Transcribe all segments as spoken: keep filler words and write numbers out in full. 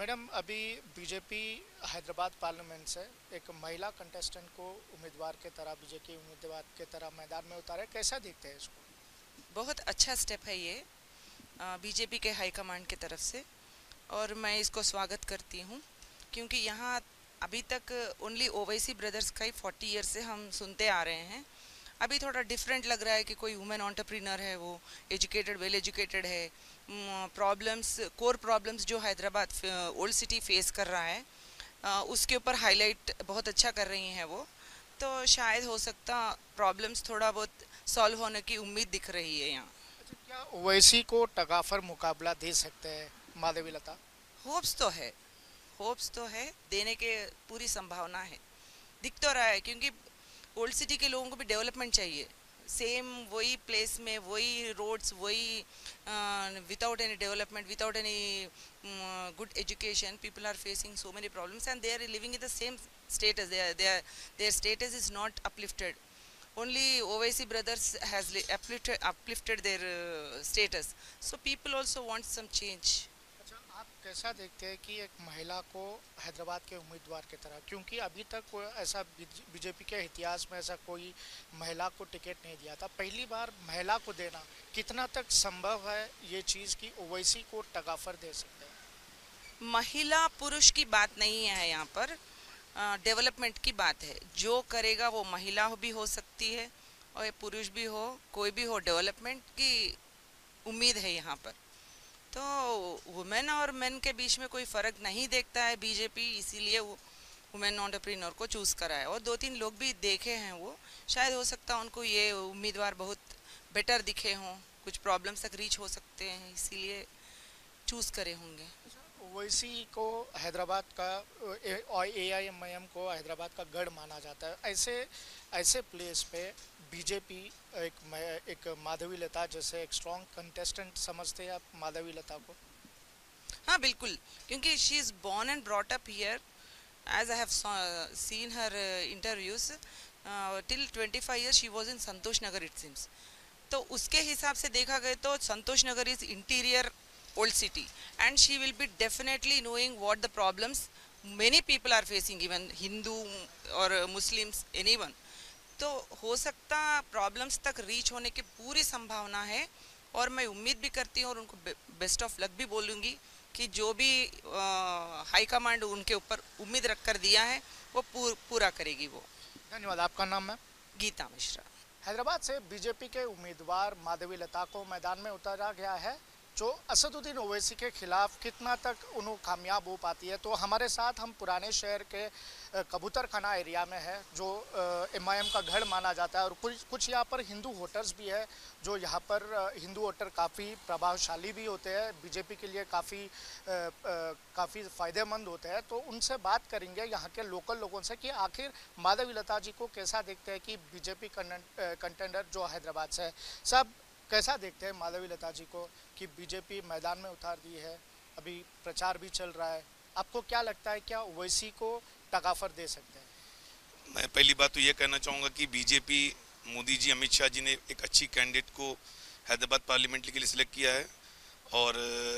Madam, अभी BJP Hyderabad parliament से एक महिला कंटेस्टेंट को उम्मीदवार के तरह बीजेपी उम्मीदवार के तरह मैदान में उतारे, कैसा देखते हैं इसको? बहुत अच्छा स्टेप है ये बीजेपी के हाईकमांड की तरफ से। और मैं इसको स्वागत करती हूँ क्योंकि यहाँ अभी तक ओनली ओवैसी ब्रदर्स का ही फोर्टी ईयर से हम सुनते आ रहे हैं। अभी थोड़ा डिफरेंट लग रहा है कि कोई वुमेन एंटरप्रेन्योर है, वो एजुकेटेड, वेल एजुकेटेड है। प्रॉब्लम्स, कोर प्रॉब्लम्स जो हैदराबाद ओल्ड सिटी फेस कर रहा है, अ, उसके ऊपर हाईलाइट बहुत अच्छा कर रही हैं वो। तो शायद हो सकता प्रॉब्लम्स थोड़ा बहुत सॉल्व होने की उम्मीद दिख रही है यहाँ। अच्छा, क्या ओवैसी को टगाफर मुकाबला दे सकते हैं माधवी लता? होप्स तो है, होप्स तो है, देने के पूरी संभावना है। दिख तो रहा है क्योंकि ओल्ड सिटी के लोगों को भी डेवलपमेंट चाहिए। सेम वही प्लेस में वही रोड्स, वही without any development, without any good education, people are facing so many problems and they are living in the same status. They are, they are, their status is not uplifted. Only Owaisi brothers has uplifted, uplifted their uh, status. So people also want some change. अच्छा, आप कैसा देखते हैं कि एक महिला को हैदराबाद के उम्मीदवार की तरह, क्योंकि अभी तक कोई ऐसा बीजेपी के इतिहास में ऐसा कोई महिला को टिकट नहीं दिया था, पहली बार महिला को देना कितना तक संभव है ये चीज़ कि ओवैसी को टगाफर दे सकते हैं? महिला पुरुष की बात नहीं है यहाँ पर, डेवलपमेंट की बात है। जो करेगा वो महिला भी हो सकती है और पुरुष भी हो, कोई भी हो, डेवलपमेंट की उम्मीद है यहाँ पर। तो वुमेन और मेन के बीच में कोई फ़र्क नहीं देखता है बीजेपी, इसीलिए वो वुमेन एंटरप्रेन्योर को चूज़ करा है। और दो तीन लोग भी देखे हैं, वो शायद हो सकता है उनको ये उम्मीदवार बहुत बेटर दिखे हों, कुछ प्रॉब्लम्स तक रीच हो सकते हैं, इसीलिए चूज़ करे होंगे। ओवैसी को हैदराबाद का और ए आई एम आई एम को हैदराबाद का गढ़ माना जाता है। ऐसे ऐसे प्लेस पे बीजेपी एक एक माधवी लता जैसे एक स्ट्रॉन्ग कंटेस्टेंट समझते हैं आप माधवी लता को? हाँ बिल्कुल, क्योंकि she is born and brought up here. As I have seen her interviews, till twenty five years she was in Santosh Nagar it seems. तो उसके हिसाब से देखा गया तो Santosh Nagar is interior old city, and she will be definitely knowing what the problems many people are facing, even Hindu or Muslims, anyone. तो हो सकता प्रॉब्लम्स तक रीच होने की पूरी संभावना है। और मैं उम्मीद भी करती हूँ और उनको बेस्ट ऑफ लक भी बोलूँगी कि जो भी हाई कमांड उनके ऊपर उम्मीद रख कर दिया है वो पूर, पूरा करेगी वो। धन्यवाद। आपका नाम है? गीता मिश्रा। हैदराबाद से बीजेपी के उम्मीदवार माधवी लता को मैदान में उतारा गया है, जो असदुद्दीन ओवैसी के खिलाफ कितना तक उन्हों कामयाब हो पाती है। तो हमारे साथ हम पुराने शहर के कबूतर खाना एरिया में है, जो एम आई एम का गढ़ माना जाता है, और कुछ कुछ यहाँ पर हिंदू वोटर्स भी है, जो यहाँ पर हिंदू वोटर काफ़ी प्रभावशाली भी होते हैं, बीजेपी के लिए काफ़ी काफ़ी फ़ायदेमंद होते हैं। तो उनसे बात करेंगे यहाँ के लोकल लोगों से कि आखिर माधवी लता जी को कैसा देखते हैं कि बीजेपी कंटेंडर जो हैदराबाद से है। सब कैसा देखते हैं माधवी लता जी को कि बीजेपी मैदान में उतार दी है, अभी प्रचार भी चल रहा है, आपको क्या लगता है, क्या ओवैसी को टगाफर दे सकते हैं? मैं पहली बात तो ये कहना चाहूँगा कि बीजेपी, मोदी जी, अमित शाह जी ने एक अच्छी कैंडिडेट को हैदराबाद पार्लियामेंट के लिए सिलेक्ट किया है। और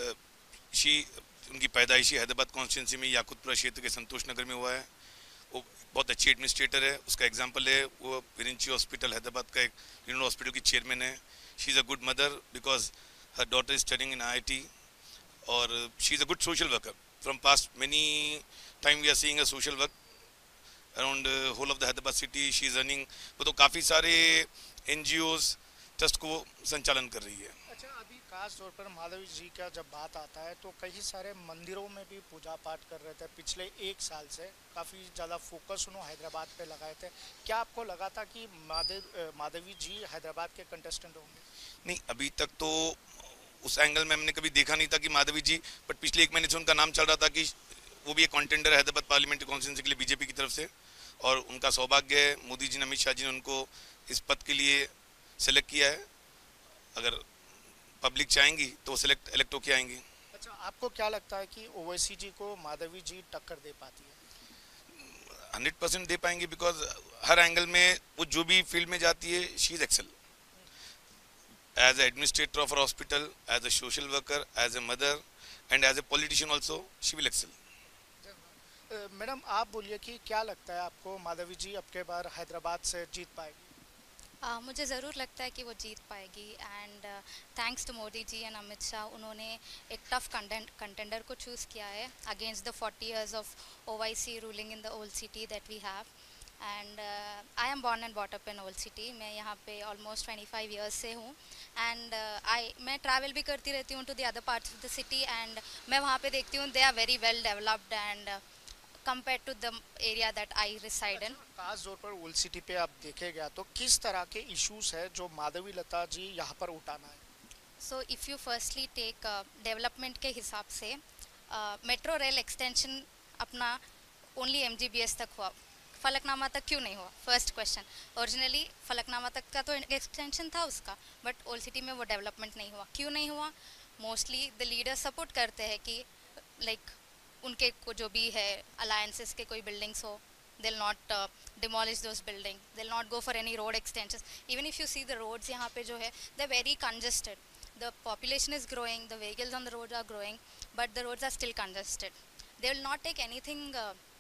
शी उनकी पैदाइशी हैदराबाद कॉन्स्टिट्यूंसी में याकुतपुरा क्षेत्र के संतोष नगर में हुआ है। वो बहुत अच्छी एडमिनिस्ट्रेटर है, उसका एग्जाम्पल है। वो विरिंची हॉस्पिटल, हैदराबाद का एक यूनिवर्सिटी हॉस्पिटल की चेयरमैन है। She is a good mother because her daughter is studying in I I T, or uh, she is a good social worker. From past many time we are seeing a social work around uh, whole of the Hyderabad city. She is running, वो तो काफ़ी सारे N G Os trust को संचालन कर रही है। अच्छा, अभी खास तौर पर माधवी जी का जब बात आता है तो कई सारे मंदिरों में भी पूजा पाठ कर रहे थे, पिछले एक साल से काफ़ी ज़्यादा फोकस उन्होंने हैदराबाद पे लगाए थे। क्या आपको लगा था कि माधव माधवी जी हैदराबाद के कंटेस्टेंट होंगे? नहीं, अभी तक तो उस एंगल में हमने कभी देखा नहीं था कि माधवी जी, बट पिछले एक महीने से उनका नाम चल रहा था कि वो भी एक कॉन्टेंडर है हैदराबाद पार्लियामेंट्री कॉन्स्टिट्यूंसी के लिए बीजेपी की तरफ से। और उनका सौभाग्य है, मोदी जी ने, अमित शाह जी ने उनको इस पद के लिए सेलेक्ट किया है। अगर पब्लिक चाहेंगी तो वो सिलेक्ट इलेक्ट होके आएंगी। अच्छा, आपको क्या लगता है कि ओवैसी जी को माधवी जी टक्कर दे पाती है? हंड्रेड परसेंट दे पाएंगे, बिकॉज हर एंगल में वो जो भी फील्ड में जाती है, she is excel. As a administrator of a hospital, as a social worker, as a mother, and as a politician also she will excel. Madam आप बोलिए कि क्या लगता है आपको माधवी जी अब के बार हैदराबाद से जीत पाएगी? Uh, मुझे ज़रूर लगता है कि वो जीत पाएगी and thanks to Modi ji and Amit Shah, उन्होंने एक टफ कंटेंडर को चूज़ किया है against the forty years of Owaisi ruling in the old city that we have. And I am born and bought up in old city. मैं यहाँ पे ऑलमोस्ट ट्वेंटी फाइव ईयर्स से हूँ एंड आई मैं travel भी करती रहती हूँ to the other parts of the city and मैं वहाँ पे देखती हूँ they are very well developed and compared to the area that I reside in. खास तौर पर ओल्ड सिटी पे आप देखेगा तो किस तरह के इश्यूज है जो माधवी लता जी यहाँ पर उठाना है? So if you firstly take uh, development के हिसाब से मेट्रो रेल एक्सटेंशन अपना only M G B S तक हुआ, फलकनामा तक क्यों नहीं हुआ? First question. ओरिजिनली फलकनामा तक का तो एक्सटेंशन था उसका, बट ओल्ड सिटी में वो डेवलपमेंट नहीं हुआ. क्यों नहीं हुआ? मोस्टली द लीडर सपोर्ट करते हैं कि लाइक like, उनके को जो भी है अलायंसेस के कोई बिल्डिंग्स हो, they will not demolish those building, they will not go for any road extensions. Even if you see the roads यहाँ पे जो है they very congested. The population is growing, the vehicles on the road are growing, but the roads are still congested. They will not take anything.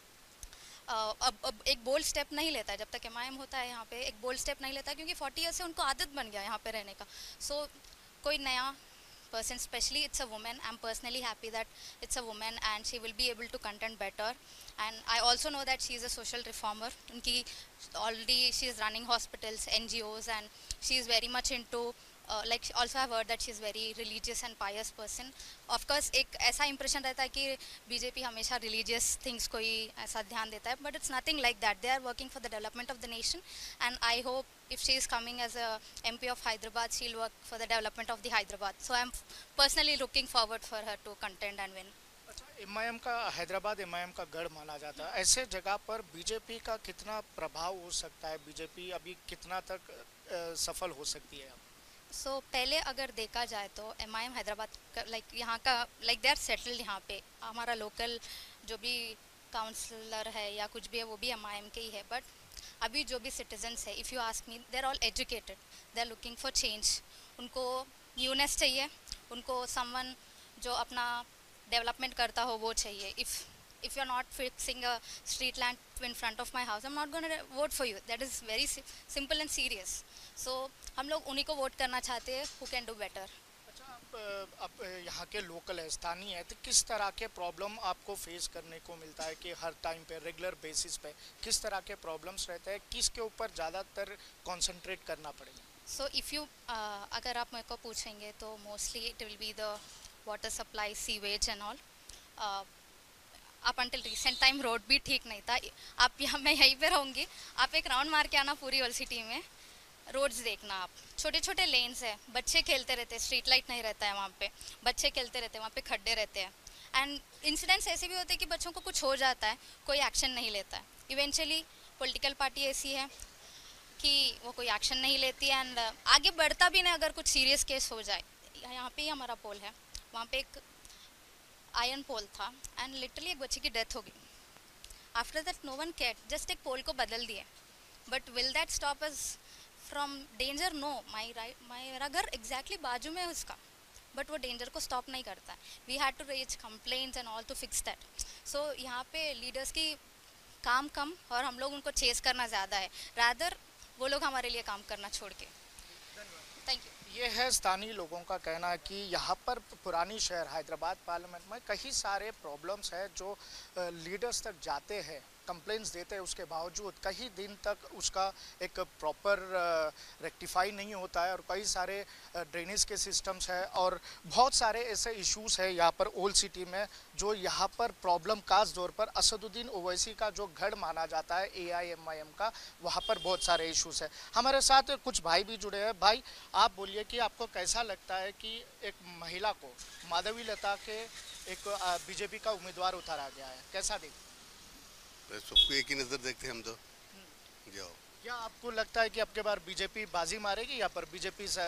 अब अब एक bold step नहीं लेता है जब तक एम आई एम होता है यहाँ पे, एक बोल्ड स्टेप नहीं लेता क्योंकि फोर्टी ईयर्स से उनको आदत बन गया यहाँ पे रहने का. सो so, कोई नया person, especially it's a woman, I'm personally happy that it's a woman and she will be able to contend better. And I also know that she is a social reformer. Unki already she is running hospitals, N G Os, and she is very much into uh, like also I've heard that she is very religious and pious person. Of course एक ऐसा impression रहता है कि BJP हमेशा religious things को ही ऐसा ध्यान देता है, but it's nothing like that. They are working for the development of the nation and I hope if she is coming as a M P of Hyderabad, she'll work for the development of the Hyderabad. So I'm personally looking forward for her to contend and win. अच्छा, M I M का Hyderabad M I M का गढ़ माना जाता है, ऐसे जगह पर बीजेपी का कितना प्रभाव हो सकता है? बीजेपी अभी कितना तक आ, सफल हो सकती है? सो so, पहले अगर देखा जाए तो M I M Hyderabad like like, यहाँ का लाइक दे आर सेटल्ड. यहाँ पे हमारा लोकल जो भी काउंसलर है या कुछ भी है वो भी एम आई एम के ही है. बट अभी जो भी सिटीजन्स है, if you ask me, they are all educated, they are looking for change. उनको न्यूनेस चाहिए, उनको समवन जो अपना डेवलपमेंट करता हो वो चाहिए. If if you're not fixing a street lamp in front of my house, I'm not going to vote for you. That is very si simple and serious. So हम लोग उन्हीं को वोट करना चाहते हैं who can do better. अच्छा, आप, आप यहाँ के लोकल है, स्थानीय है, तो किस तरह के प्रॉब्लम आपको फेस करने को मिलता है कि हर टाइम पे रेगुलर बेसिस पे किस तरह के प्रॉब्लम्स रहते हैं, किसके ऊपर ज़्यादातर कंसंट्रेट करना पड़ेगा? So if you uh, अगर आप मेरे को पूछेंगे तो mostly it will be the water supply, sewage and all. uh, up until recent time road भी ठीक नहीं था. आप यहाँ मैं यहीं पे रहूँगी, आप एक राउंड मार के आना पूरी ओल्ड सिटी में, रोड्स देखना आप, छोटे छोटे लेन्स है, बच्चे खेलते रहते हैं, स्ट्रीट लाइट नहीं रहता है वहाँ पे, बच्चे खेलते रहते हैं वहाँ पे, खड्डे रहते हैं. एंड इंसिडेंट्स ऐसे भी होते हैं कि बच्चों को कुछ हो जाता है, कोई एक्शन नहीं लेता है. इवेंचुअली पॉलिटिकल पार्टी ऐसी है कि वो कोई एक्शन नहीं लेती एंड आगे बढ़ता भी नहीं. अगर कुछ सीरियस केस हो जाए, यहाँ पे ही हमारा पोल है, वहाँ पे एक आयरन पोल था एंड लिटरली एक बच्चे की डेथ हो गई. After that no one care, just एक पोल को बदल दिए. But will that stop us from danger? No. My right मेरा घर एग्जैक्टली बाजू में है उसका, बट वो डेंजर को स्टॉप नहीं करता है. We had to raise complaints and all to fix that. So यहाँ पे लीडर्स की काम कम और हम लोग उनको चेस करना ज़्यादा है, रादर वो लोग हमारे लिए काम करना छोड़ के. Thank you. ये है स्थानीय लोगों का कहना है कि यहाँ पर पुरानी शहर हैदराबाद पार्लियामेंट में कई सारे प्रॉब्लम्स हैं जो लीडर्स तक जाते हैं, कंप्लेंट्स देते हैं, उसके बावजूद कई दिन तक उसका एक प्रॉपर रेक्टिफाई नहीं होता है और कई सारे ड्रेनेज के सिस्टम्स हैं और बहुत सारे ऐसे इश्यूज हैं यहाँ पर ओल्ड सिटी में जो यहाँ पर प्रॉब्लम खास तौर पर असदुद्दीन ओवैसी का जो गढ़ माना जाता है ए आई एम आई एम का, वहाँ पर बहुत सारे इश्यूज हैं. हमारे साथ कुछ भाई भी जुड़े हैं. भाई आप बोलिए कि आपको कैसा लगता है कि एक महिला को माधवी लता के एक बीजेपी का उम्मीदवार उतारा गया है, कैसा देखते? सबको एक ही नज़र देखते हैं हम तो. जाओ, क्या आपको लगता है कि अब के बार बीजेपी बाजी मारेगी या पर बीजेपी से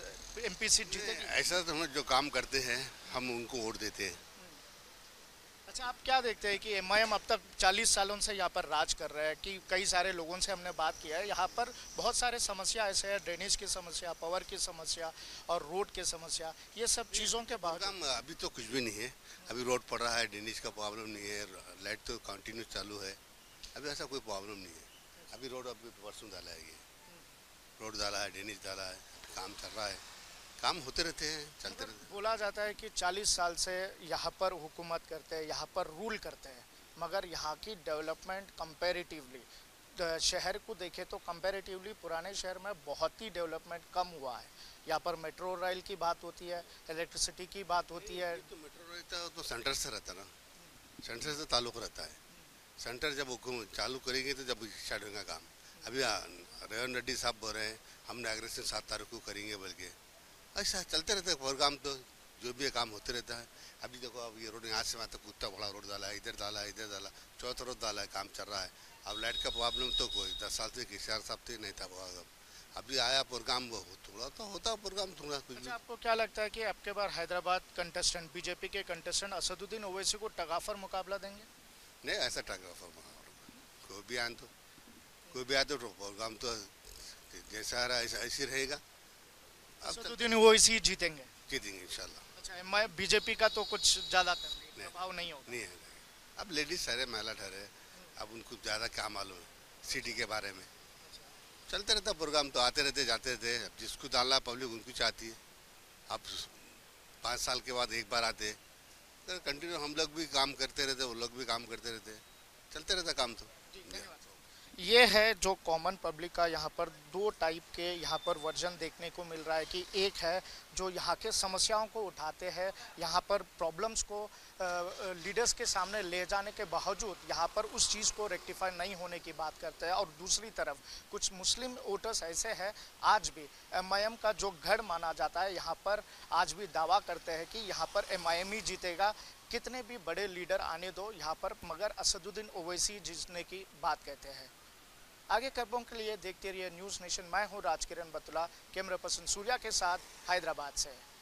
एमपी सीट जीतेगी? ऐसा तो हम जो काम करते हैं हम उनको वोट देते हैं. अच्छा, अच्छा, आप क्या देखते हैं कि एम आई एम अब तक चालीस सालों से यहाँ पर राज कर रहा है कि कई सारे लोगों से हमने बात किया है, यहाँ पर बहुत सारे समस्या ऐसे है, ड्रेनेज की समस्या, पावर की समस्या और रोड की समस्या, ये सब चीज़ों के बाद काम अभी तो कुछ भी नहीं है। अभी रोड पड़ रहा है, ड्रेनेज का प्रॉब्लम नहीं है, लाइट तो कंटिन्यू चालू है, अभी ऐसा कोई प्रॉब्लम नहीं है। अभी रोड अभी परसों डाला है, ये रोड डाला है, ड्रेनेज डाला है, काम चल रहा है, काम होते रहते हैं, चलते रहते हैं। बोला जाता है कि चालीस साल से यहाँ पर हुकूमत करते हैं, यहाँ पर रूल करते हैं, मगर यहाँ की डेवलपमेंट कंपैरेटिवली शहर को देखें तो कंपैरेटिवली पुराने शहर में बहुत ही डेवलपमेंट कम हुआ है। यहाँ पर मेट्रो रेल की बात होती है, इलेक्ट्रिसिटी की बात होती है। तो मेट्रो रहता है तो सेंटर से रहता ना, सेंटर से ताल्लुक रहता है। सेंटर जब हुकूमत चालू करेंगे तो जब स्टार्ट होगा काम। अभी रेवंत रेड्डी साहब बोल रहे हैं हम इनॉग्रेशन सात तारीख को करेंगे, बल्कि ऐसा चलते रहता है प्रोग्राम, तो जो भी काम होते रहता है। अभी देखो अब ये रोड यहाँ से वहाँ तक उतना बड़ा रोड डाला है, इधर डाला है, इधर डाला, चौथा रोड डाला है, काम चल रहा है। अब लाइट का प्रॉब्लम तो कोई दस साल से किसार साहब से नहीं था, अभी आया प्रोग्राम, थोड़ा तो होता प्रोग्राम थोड़ा कुछ। अच्छा, आपको क्या लगता है कि आपके बार हैदराबाद कंटेस्टेंट बीजेपी के कंटेस्टेंट असदुद्दीन ओवैसी को टगाफर मुकाबला देंगे? नहीं, ऐसा टगाफर मुकाबला कोई भी आए तो कोई भी आए तो प्रोग्राम तो जैसा रहा ऐसा ऐसे रहेगा। असदुद्दीन ओवैसी जीतेंगे? जीतेंगे इंशाल्लाह। अच्छा, एम आई बीजेपी का तो कुछ ज़्यादा प्रभाव नहीं होगा? नहीं है, अब लेडीज सारे महिला ठहरे, अब उनको ज़्यादा क्या मालूम है सिटी के बारे में। चलते रहता प्रोग्राम, तो आते रहते जाते रहते, अब जिसको डालना पब्लिक उनको चाहती है। अब पाँच साल के बाद एक बार आते, तो कंटिन्यू हम लोग भी काम करते रहते, वो लोग भी काम करते रहते, चलते रहता काम तो। ये है जो कॉमन पब्लिक का यहाँ पर दो टाइप के यहाँ पर वर्जन देखने को मिल रहा है कि एक है जो यहाँ के समस्याओं को उठाते हैं, यहाँ पर प्रॉब्लम्स को लीडर्स के सामने ले जाने के बावजूद यहाँ पर उस चीज़ को रेक्टिफाई नहीं होने की बात करते हैं, और दूसरी तरफ कुछ मुस्लिम वोटर्स ऐसे हैं आज भी एम आई एम का जो गढ़ माना जाता है, यहाँ पर आज भी दावा करते हैं कि यहाँ पर एम आई एम ही जीतेगा, कितने भी बड़े लीडर आने दो यहाँ पर, मगर असदुद्दीन ओवैसी जीतने की बात कहते हैं। आगे खबरों के लिए देखते रहिए न्यूज़ नेशन। मैं हूँ राजकिरण बतुला, कैमरा पर्सन सूर्या के साथ हैदराबाद से।